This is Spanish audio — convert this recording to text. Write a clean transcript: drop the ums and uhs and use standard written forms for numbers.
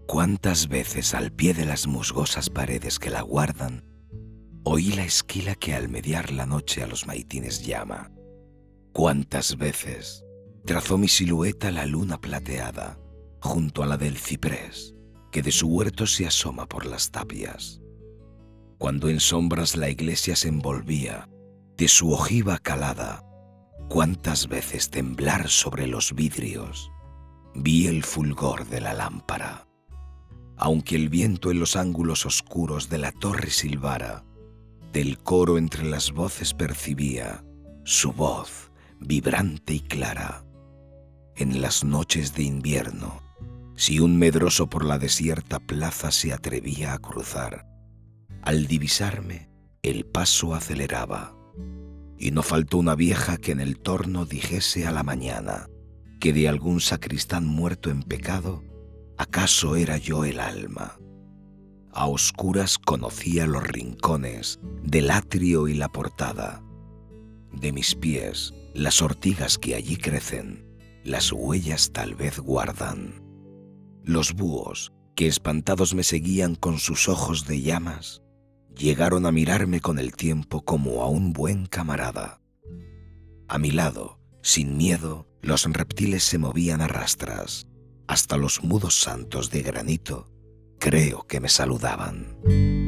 Cuántas veces al pie de las musgosas paredes que la guardan, oí la esquila que al mediar la noche a los maitines llama. Cuántas veces trazó mi silueta la luna plateada junto a la del ciprés que de su huerto se asoma por las tapias. Cuando en sombras la iglesia se envolvía de su ojiva calada, cuántas veces temblar sobre los vidrios vi el fulgor de la lámpara. Aunque el viento en los ángulos oscuros de la torre silbara, del coro entre las voces percibía su voz vibrante y clara. En las noches de invierno, si un medroso por la desierta plaza se atrevía a cruzar, al divisarme el paso aceleraba, y no faltó una vieja que en el torno dijese a la mañana que de algún sacristán muerto en pecado, acaso era yo el alma. A oscuras conocía los rincones del atrio y la portada. De mis pies, las ortigas que allí crecen, las huellas tal vez guardan. Los búhos, que espantados me seguían con sus ojos de llamas, llegaron a mirarme con el tiempo como a un buen camarada. A mi lado, sin miedo, los reptiles se movían a rastras. Hasta los mudos santos de granito creo que me saludaban.